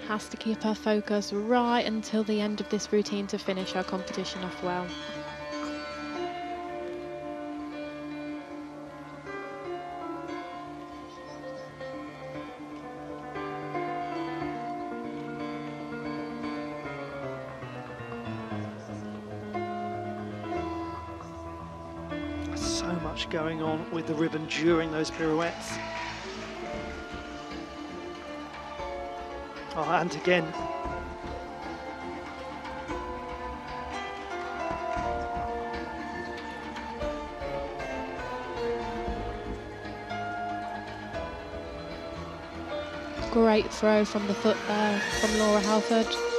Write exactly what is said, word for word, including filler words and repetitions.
has to keep her focus right until the end of this routine to finish her competition off well. So much going on with the ribbon during those pirouettes. Oh, and again. Great throw from the foot there from Laura Halford.